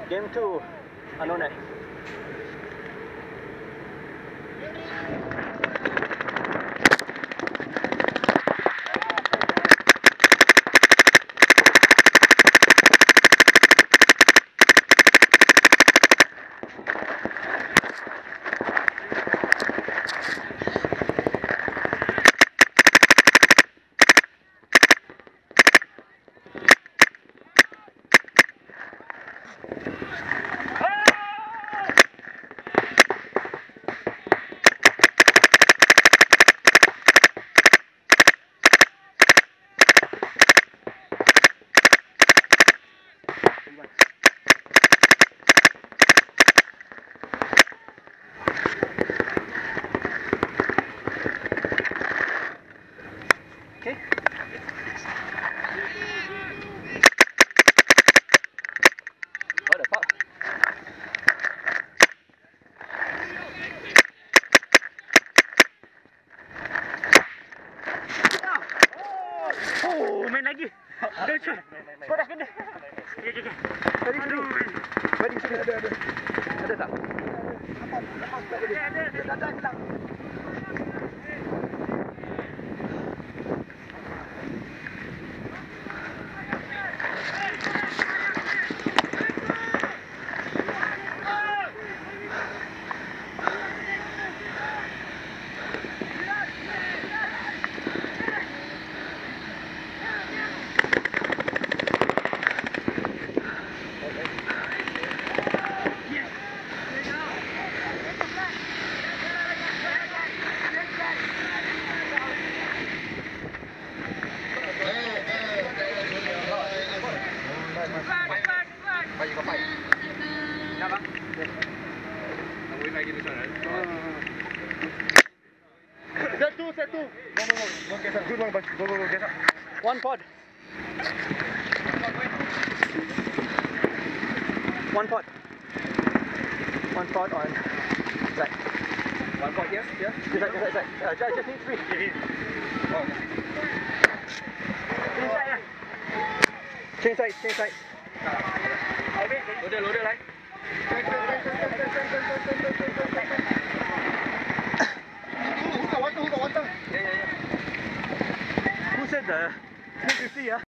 Game 2, Anonet. Okay. Oh, the puck. Oh, main lagi. Dah cun. Kau dah kena. Okay. Tadi sini ada. Ada tak? Ada hilang. Baik, kau baik. Kenapa? Kamu lagi di sana. Satu. Go get up. Good one, but go get up. One pod. One pod on side. One pod here. This side. Just need three. Oh. Change sides. Loader lại. Who said that? 250, yeah?